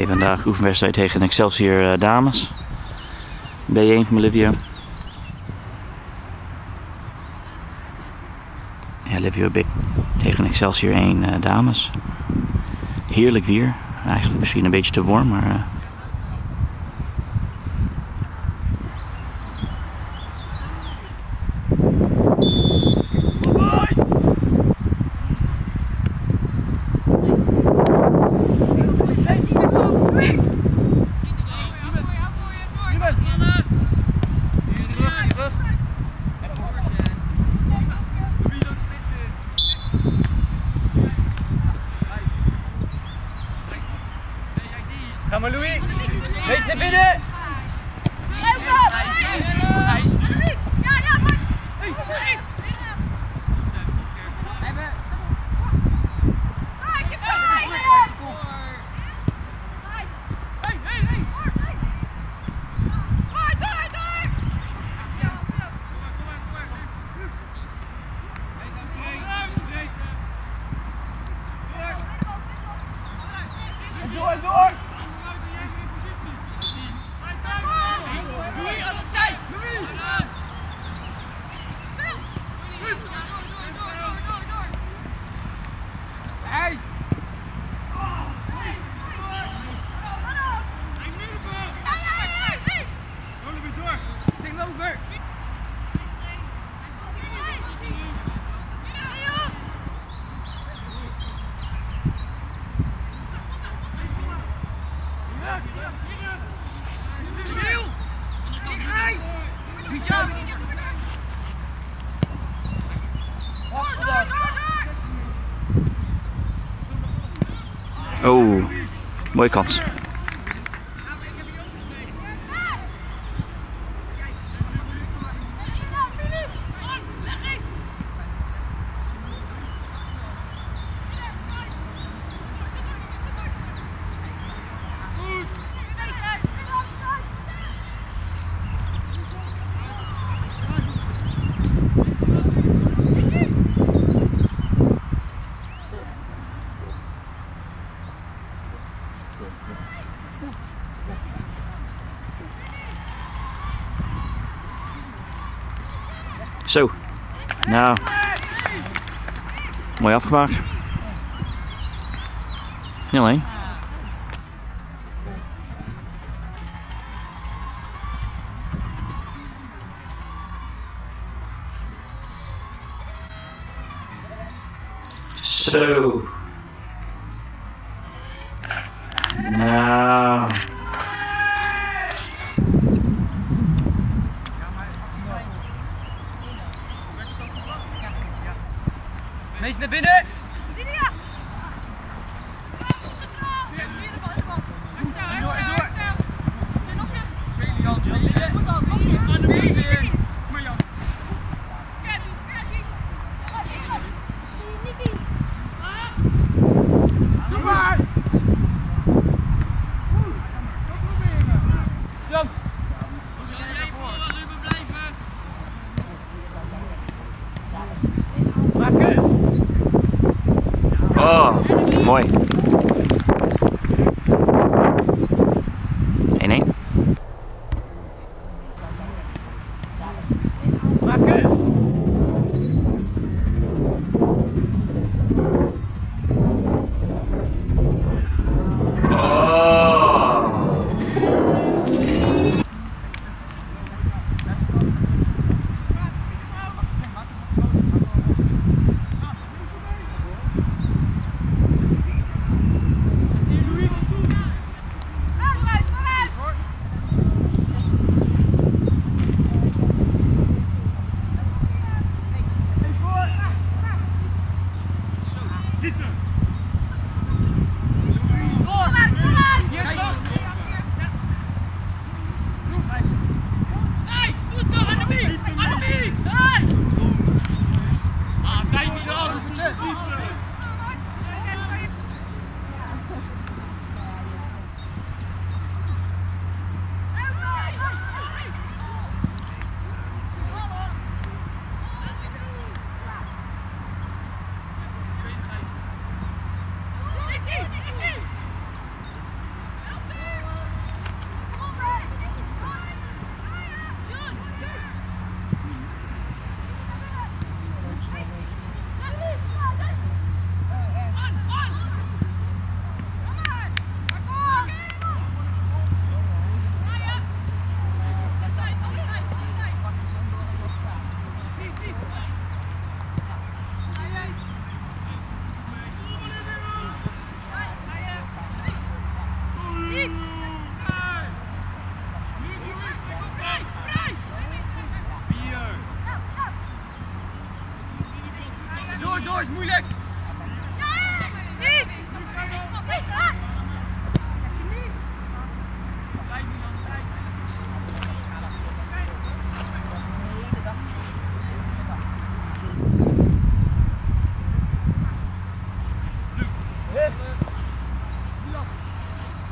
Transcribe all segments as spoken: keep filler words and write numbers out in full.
vandaag oefenwedstrijd tegen Excelsior uh, dames. B één van Livio. Ja, Livio B tegen Excelsior één uh, dames. Heerlijk weer. Eigenlijk misschien een beetje te warm, maar... Uh, Ga maar Louis! Wees naar binnen! Door, door! Oh, mooie kans. Zo, nou, mooi afgemaakt. nul één. Zo. Nou. Mees naar binnen! Lydia! Kom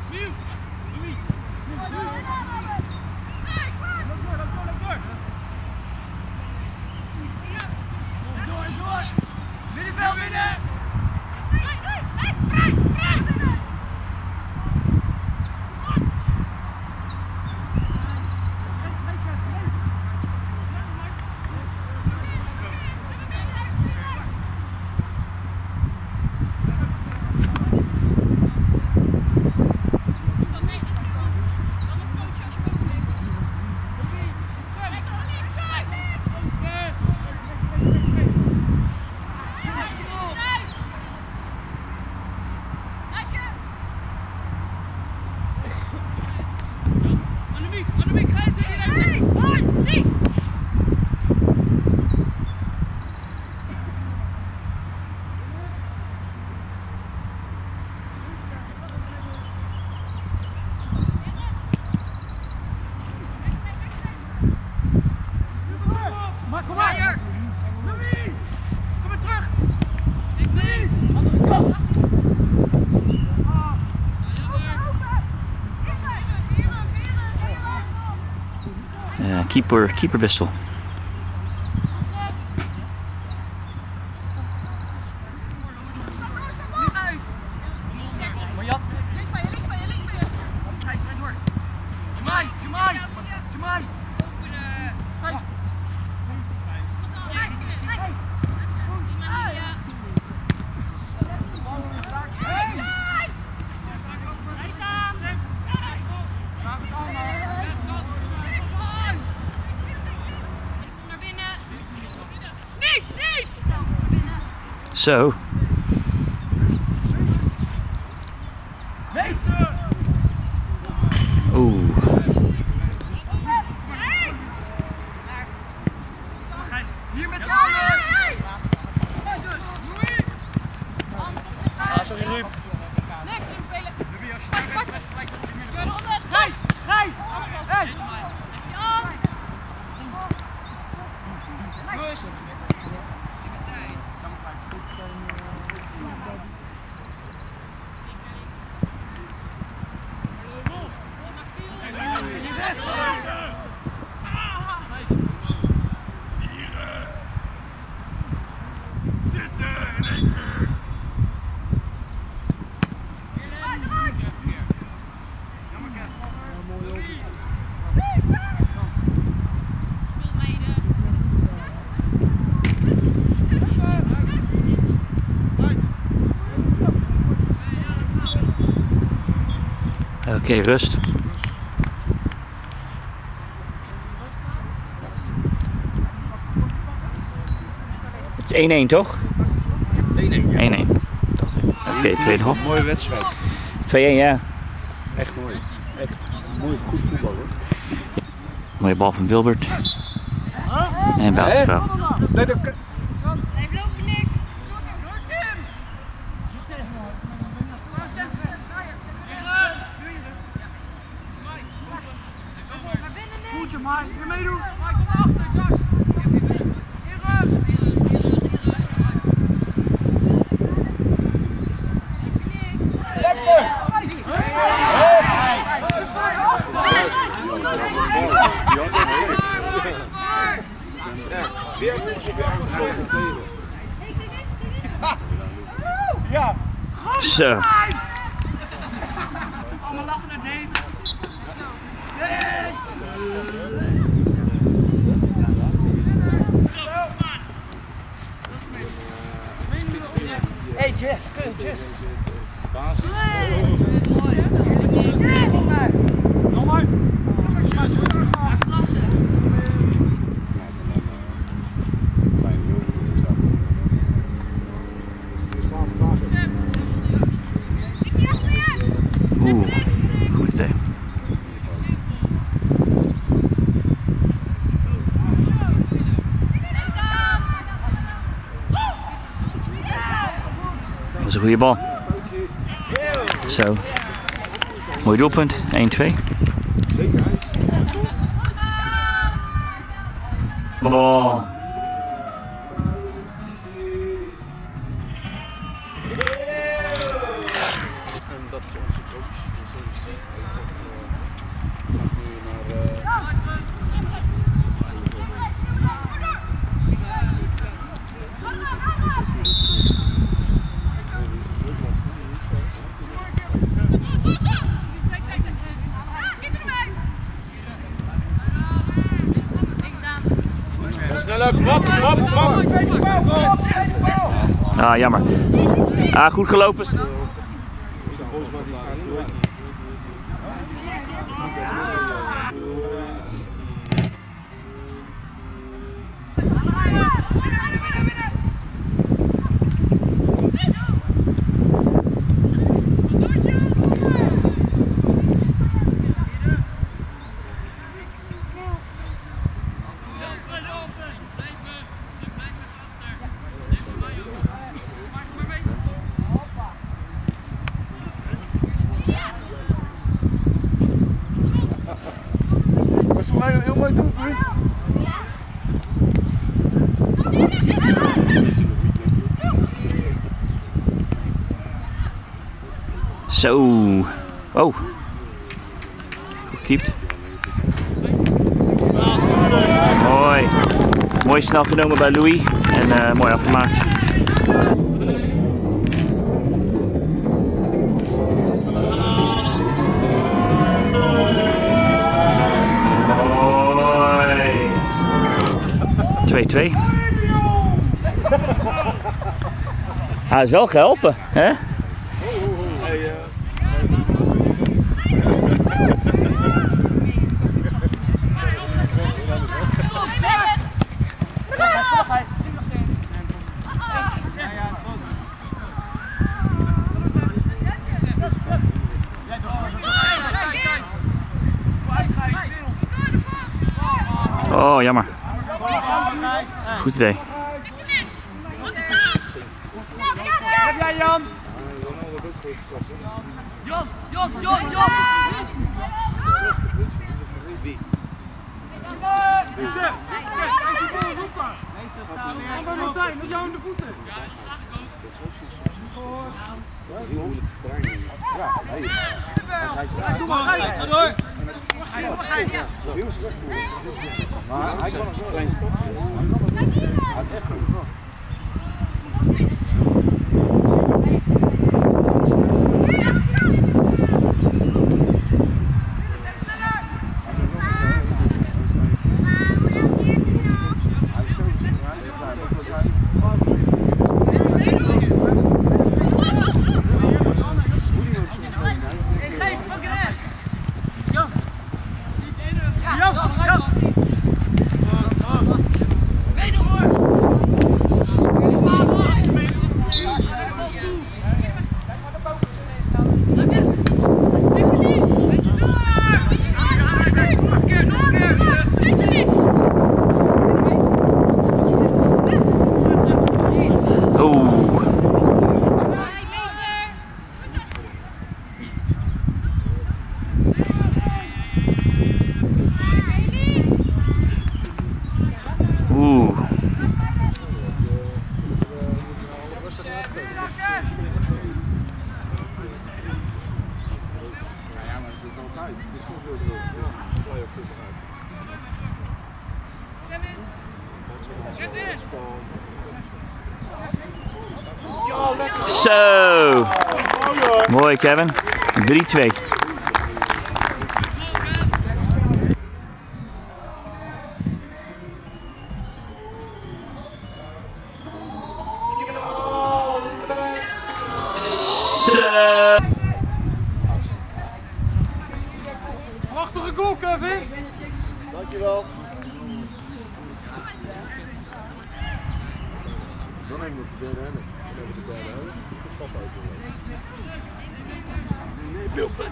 Uh, keeper, keeperwissel. Zo. Oeh. Hier met de Ah, sorry Ruud. Gijs! Gijs! Hey! Rust! Oké, okay, rust. Het is één-één toch? één-één. één-één. Oké, okay, tweede half. Mooie wedstrijd. twee-één, ja. Echt mooi. Echt mooi, goed voetbal hoor. Mooie bal van Wilbert. En buitenspel. Nee, dat... Maar hier meedoen. Maar kom achter, Jack. Ja. Zo. Allemaal lachen naar David. Hey Jeff, Jeff. Basis. Nog maar. Klasse. Oeh, goed idee. Dat is een goede bal. Zo. Mooi doelpunt, één-twee. Bal. En dat is onze coach. Ah, jammer. Ah, goed gelopen. Heel mooi doelpunt. Zo. Oh. Goed gekiept. Mooi. Mooi snel genomen bij Louis. En uh, mooi afgemaakt. twee twee. Hij is wel geholpen, hè? Oh, jammer. Goed idee. Heb jij Jan? Jan, Jan, Jan, Jan! Wie? Wie zegt? Hij is de bal roepen! Kom bij Martijn, met jou in de voeten! Ja, het is aangekozen. Heel moeilijk terrein. Ja, nee. Doe maar, ga door! Maar hij kan een klein stapje. Hij had echt goed. Zo. Mooi Kevin. drie twee. Prachtige goal, Kevin! Dankjewel. Dan neem ik de derde helft. Dan hebben we de derde helft. Stap uit. Nee, veel pijn.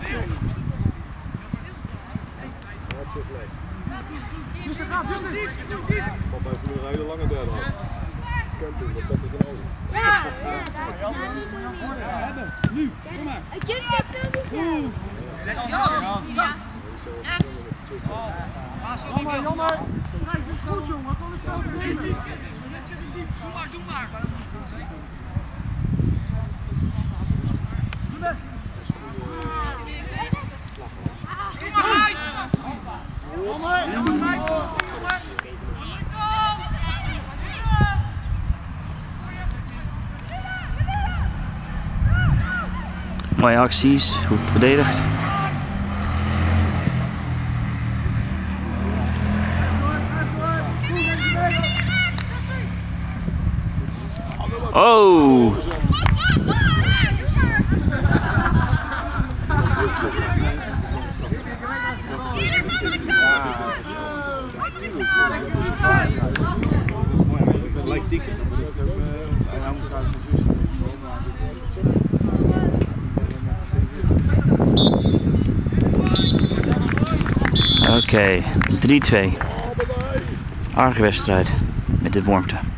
Dat zit leeg. Dus dat gaat dus niet. Papa heeft nu een hele lange derde helft. Camping, wat heb ik er over? Ja! Nu, kom maar. Ja. Jammer, jammer. Hij is goed, jongen. Kom eens zo nemen. Doe maar, doe maar. Doe het. Jammer, jammer. Mooie acties, goed verdedigd. Oh! Gelijk dikker. En hij moet uit Oké, drie twee. Aardige wedstrijd met de warmte.